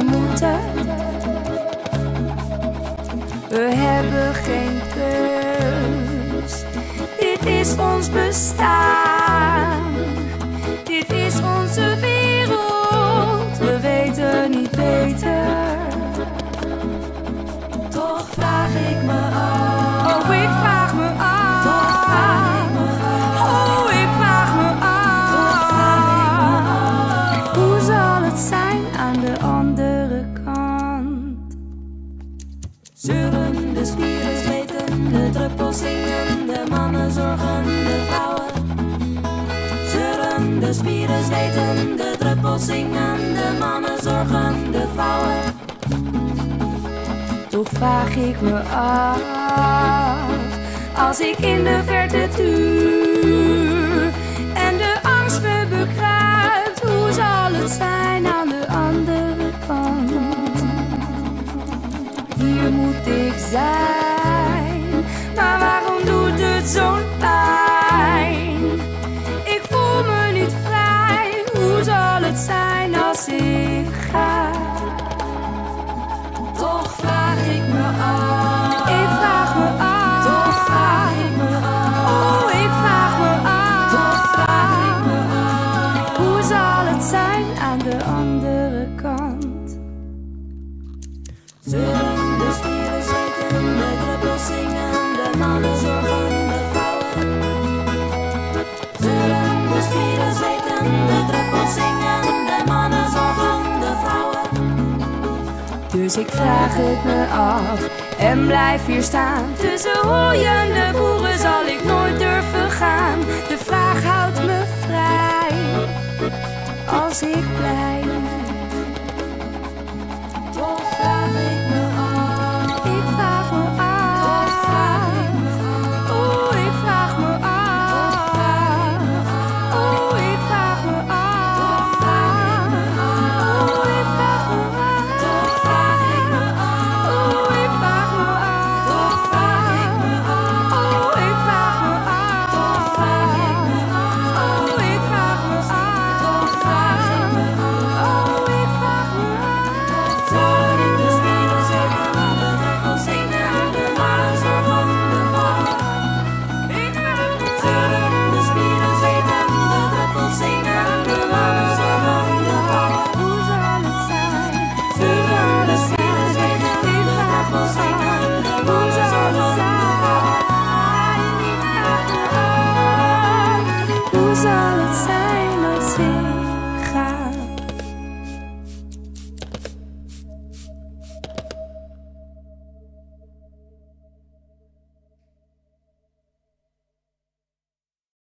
we moeten. We hebben geen keus. Dit is ons bestaan. Dit is onze wereld. We weten niet beter. Toch vraag ik me af. Oh, ik vraag me af. Toch vraag ik me af. Oh, ik vraag me af. Toch vraag ik me af. Hoe zal het zijn aan de andere kant? Zeurende spieren, zwetende druppels zingen. De mannen zorgen de vrouwen. Zeurende spieren, zwetende druppels zingen. De mannen zorgen de vrouwen. Toch vraag ik me af, als ik in de verte tuur en de angst me bekruipt, hoe zal het zijn aan de andere kant? Hier moet ik zijn, maar waarom doet het zo'n pijn? Ik voel me niet vrij, hoe zal het zijn als ik ga? Toch vraag ik me af. Ik vraag me af. Toch vraag ik me af. Oh, ik vraag me af. Toch vraag ik me af. Hoe zal het zijn aan de andere kant? Zullen de spieren zweten, de druppels zingen, de mannen zorgen de vrouwen. Zullen de spieren zweten, de druppels zingen, de mannen zorgen de vrouwen. Dus ik vraag het me af en blijf hier staan. Tussen hooiende boeren zal ik nooit durven gaan. De vraag houdt me vrij als ik blijf.